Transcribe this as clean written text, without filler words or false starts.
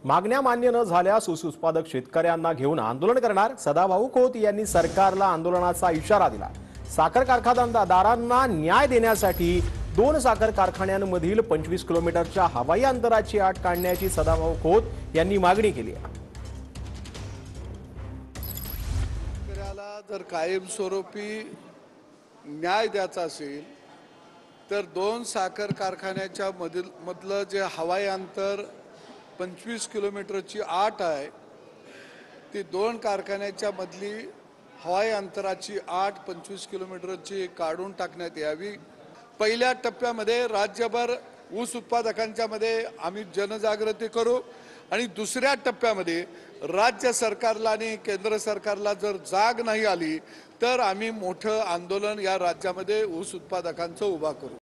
मागण्या मान्य न झाल्यास ऊस उत्पादक शेतकऱ्यांना घेऊन आंदोलन करणार। सदाभाऊ खोत यांनी सरकारला आंदोलनाचा इशारा दिला। साखर कारखानदारांना न्याय देण्यासाठी दोन साखर कारखान्यांमधील 25 किलोमीटरच्या हवाई अंतराची अट काढण्याची सदाभाऊ खोत यांनी मागणी केली आहे। शेतकऱ्याला जर कायमस्वरूपी न्याय द्यायचा असेल तर दोन साखर कारखान्याच्या मधलं जे हवाई अंतर 25 किलोमीटरची आट आहे, ती दोन कारखान्याच्या मधली हवाई अंतराची आट 25 किलोमीटरची काढून टाकण्यात यावी। पहिल्या टप्प्यामध्ये राज्यभर ऊस उत्पादकांच्या मध्ये आम्ही जनजागृती करू आणि दुसऱ्या टप्प्यामध्ये राज्य सरकारला आणि केंद्र सरकारला जर जाग नाही आली तर आम्ही मोठं आंदोलन या राज्यामध्ये ऊस उत्पादकांचं उभा करू।